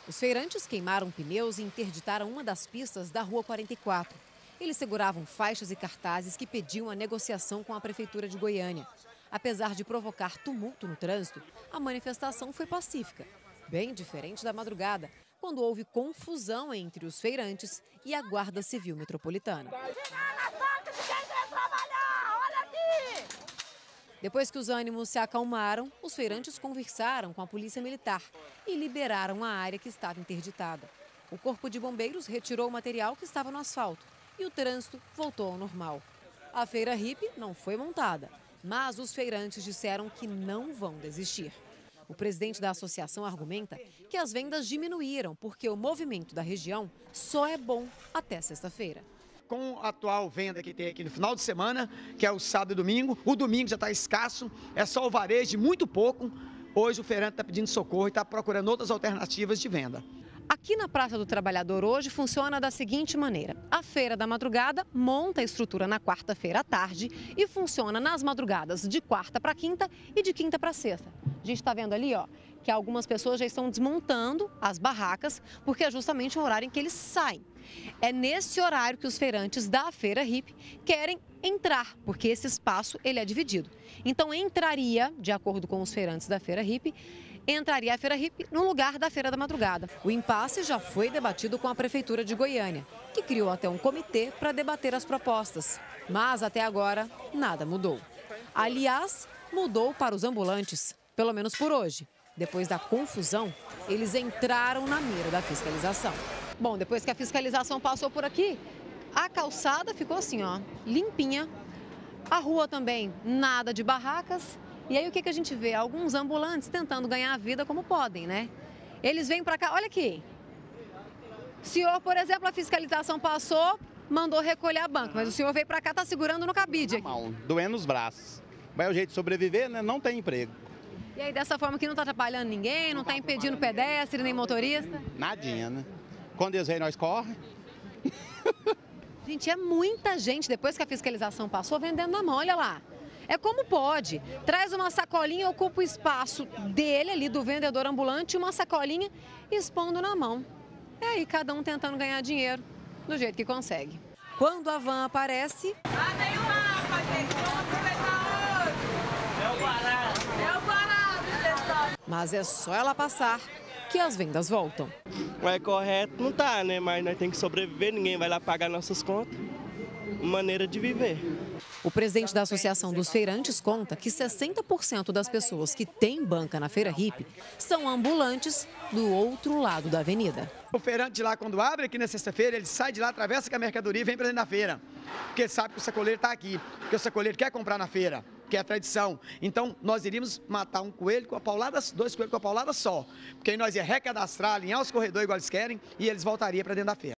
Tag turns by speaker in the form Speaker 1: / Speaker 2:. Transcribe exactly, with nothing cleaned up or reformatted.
Speaker 1: Os feirantes queimaram pneus e interditaram uma das pistas da Rua quarenta e quatro. Eles seguravam faixas e cartazes que pediam a negociação com a Prefeitura de Goiânia. Apesar de provocar tumulto no trânsito, a manifestação foi pacífica, bem diferente da madrugada, quando houve confusão entre os feirantes e a Guarda Civil Metropolitana. Depois que os ânimos se acalmaram, os feirantes conversaram com a Polícia Militar e liberaram a área que estava interditada. O Corpo de Bombeiros retirou o material que estava no asfalto e o trânsito voltou ao normal. A feira hippie não foi montada, mas os feirantes disseram que não vão desistir. O presidente da associação argumenta que as vendas diminuíram porque o movimento da região só é bom até sexta-feira.
Speaker 2: Com a atual venda que tem aqui no final de semana, que é o sábado e domingo, o domingo já está escasso, é só o varejo de muito pouco. Hoje o feirante está pedindo socorro e está procurando outras alternativas de venda.
Speaker 1: Aqui na Praça do Trabalhador hoje funciona da seguinte maneira. A Feira da Madrugada monta a estrutura na quarta-feira à tarde e funciona nas madrugadas de quarta para quinta e de quinta para sexta. A gente está vendo ali, ó, que algumas pessoas já estão desmontando as barracas porque é justamente o horário em que eles saem. É nesse horário que os feirantes da Feira hippie querem entrar, porque esse espaço ele é dividido. Então entraria, de acordo com os feirantes da Feira hippie, entraria a Feira hippie no lugar da Feira da Madrugada. O impasse já foi debatido com a Prefeitura de Goiânia, que criou até um comitê para debater as propostas. Mas até agora, nada mudou. Aliás, mudou para os ambulantes, pelo menos por hoje. Depois da confusão, eles entraram na mira da fiscalização. Bom, depois que a fiscalização passou por aqui, a calçada ficou assim, ó, limpinha. A rua também, nada de barracas. E aí o que, que a gente vê? Alguns ambulantes tentando ganhar a vida como podem, né? Eles vêm para cá, olha aqui. O senhor, por exemplo, a fiscalização passou, mandou recolher a banca, mas o senhor veio para cá, tá segurando no cabide aqui.
Speaker 3: Não, doendo os braços. Mas é o jeito de sobreviver, né? Não tem emprego.
Speaker 1: E aí dessa forma que não tá atrapalhando ninguém, não tá impedindo pedestre, nem motorista?
Speaker 3: Nadinha, né? Quando eles vêm, nós corre.
Speaker 1: Gente, é muita gente, depois que a fiscalização passou, vendendo na mão, olha lá. É como pode. Traz uma sacolinha, ocupa o espaço dele ali, do vendedor ambulante, uma sacolinha expondo na mão. É aí cada um tentando ganhar dinheiro do jeito que consegue. Quando a van aparece...
Speaker 4: Ah, tem um mapa, gente. Vamos aproveitar hoje. É o barato. É o barato, pessoal.
Speaker 1: Mas é só ela passar que as vendas voltam.
Speaker 5: Mas correto não tá, né? Mas nós temos que sobreviver, ninguém vai lá pagar nossas contas. Maneira de viver.
Speaker 1: O presidente da Associação dos Feirantes conta que sessenta por cento das pessoas que têm banca na Feira hippie são ambulantes do outro lado da avenida.
Speaker 2: O feirante de lá, quando abre aqui na sexta-feira, ele sai de lá, atravessa com a mercadoria e vem para dentro da feira. Porque ele sabe que o sacoleiro está aqui, porque o sacoleiro quer comprar na feira, que é a tradição. Então, nós iríamos matar um coelho com a paulada, dois coelhos com a paulada só. Porque aí nós ia recadastrar, alinhar os corredores igual eles querem e eles voltariam para dentro da feira.